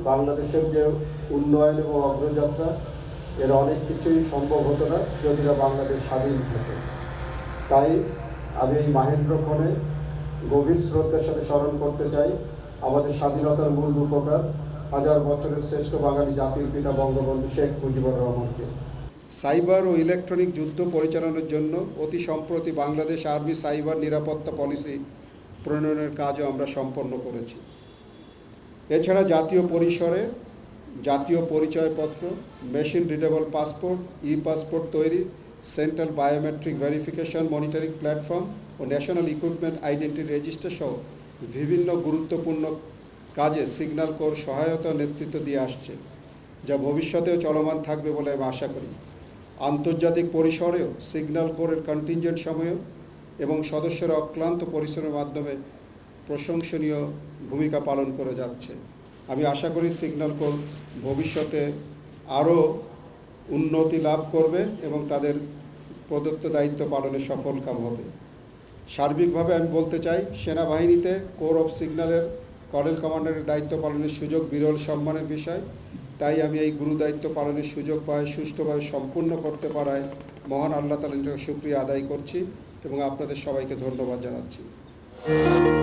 বাংলাদেশের যে উন্নয়ন এবং অগ্রযাত্রা এর অনেক কিছুই সম্ভব হতো না যদি না বাংলাদেশ স্বাধীন হতো। তাই আমি এই মাহেন্দ্রক্ষণে গভীর শ্রদ্ধার সাথে স্মরণ করতে চাই আমাদের স্বাধীনতার মূল রূপকার, হাজার বছরের শ্রেষ্ঠ বাঙালি জাতির পিতা বঙ্গবন্ধু শেখ মুজিবুর রহমানকে। সাইবার ও ইলেকট্রনিক যুদ্ধ পরিচালনার জন্য অতি সম্প্রতি বাংলাদেশ আর্মি সাইবার নিরাপত্তা পলিসি প্রণয়নের কাজও আমরা সম্পন্ন করেছি। এছাড়া জাতীয় পরিসরে জাতীয় পরিচয়পত্র, মেশিন রিডেবল পাসপোর্ট, পাসপোর্ট তৈরি, central biometric verification monitoring platform ও ন্যাশনাল ইকুইপমেন্ট আইডেন্টিটি রেজিস্টার সহ বিভিন্ন গুরুত্বপূর্ণ কাজে সিগন্যাল কোর সহায়তা নেতৃত্ব দিয়ে আসছে, যা ভবিষ্যতেও চলমান থাকবে বলে আমি আশা করি। আন্তর্জাতিক পরিসরেও সিগন্যাল কোরের কন্টিনজেন্ট সময়েও এবং সদস্যরা অক্লান্ত পরিশ্রমের মাধ্যমে প্রশংসনীয় ভূমিকা পালন করে যাচ্ছে। আমি আশা করি সিগন্যাল কোর ভবিষ্যতে আরও উন্নতি লাভ করবে এবং তাদের প্রদত্ত দায়িত্ব পালনে সফলকাম হবে। সার্বিকভাবে আমি বলতে চাই, সেনাবাহিনীতে কোর অফ সিগন্যালের কর্নেল কমান্ডারের দায়িত্ব পালনের সুযোগ বিরল সম্মানের বিষয়। তাই আমি এই গুরু দায়িত্ব পালনের সুযোগ পাই সুষ্ঠুভাবে সম্পূর্ণ করতে পারায় মহান আল্লাহ তাআলার শুকরিয়া আদায় করছি এবং আপনাদের সবাইকে ধন্যবাদ জানাচ্ছি।